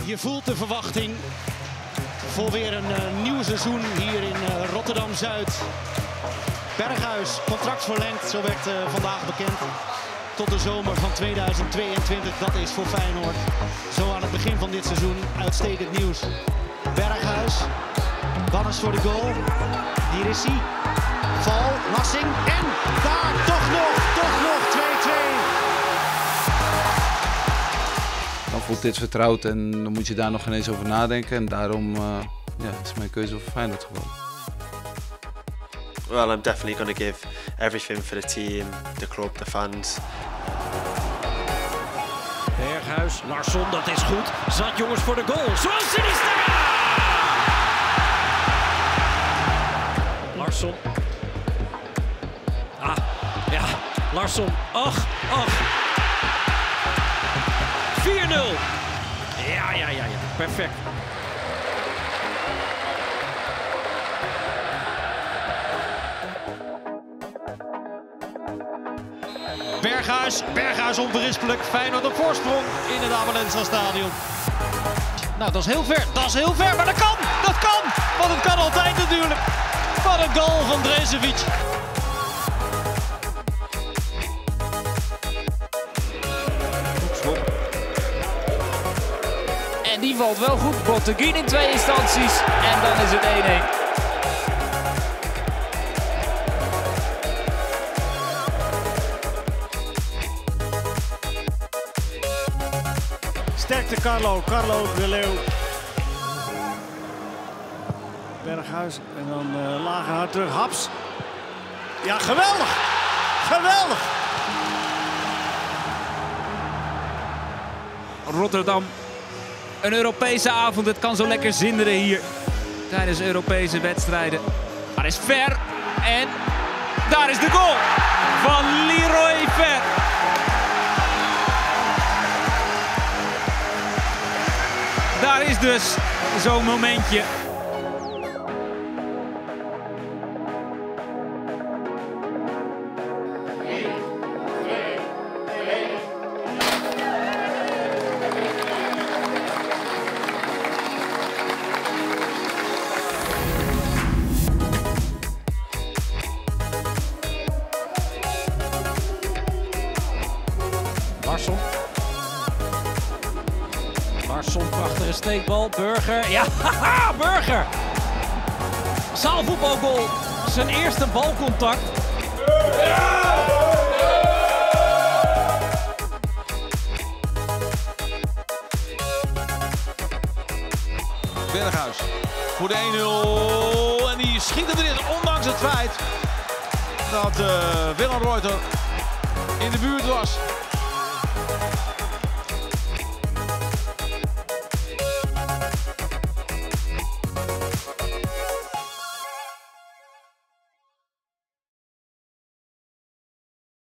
Je voelt de verwachting voor weer een nieuw seizoen hier in Rotterdam-Zuid. Berghuis, contract verlengd, zo werd vandaag bekend. Tot de zomer van 2022, dat is voor Feyenoord. Zo aan het begin van dit seizoen, uitstekend nieuws. Berghuis, Bannes voor de goal. Hier is hij. Val, Nassing en daar toch nog 2-2. Dan voelt dit vertrouwd en dan moet je daar nog ineens over nadenken. En daarom is mijn keuze voor Feyenoord geworden. Well, I'm definitely going to give everything for the team, the club, the fans. Berghuis, Larsson, dat is goed. Zat jongens voor de goal. Zoals ze die staan! Larsson. Ah, ja, Larsson. Ach. 4-0. Ja, perfect. Berghuis onberispelijk. Feyenoord op voorsprong in het Abelensa stadion. Nou, dat is heel ver, maar dat kan! Want het kan altijd natuurlijk. Wat een goal van Drezevic. En die valt wel goed. Botteguin in 2 instanties en dan is het 1-1. Sterkte Carlo de Leeuw. Berghuis en dan Lagerhart terug, Haps. Ja, geweldig! Rotterdam, een Europese avond. Het kan zo lekker zinderen hier tijdens Europese wedstrijden. Maar is Fer en daar is de goal van Leroy Fer. Daar is dus zo'n momentje. Larsson, prachtige steekbal. Burger. Ja, haha, Burger. Zaalvoetbalgoal. Zijn eerste balcontact. Berghuis voor de 1-0 en die schiet hem erin, ondanks het feit dat Willem Reuter in de buurt was.